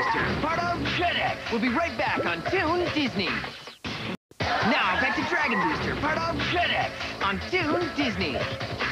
Booster, part of Jetix. We'll be right back on Toon Disney. Now, back to Dragon Booster, part of Jetix, on Toon Disney.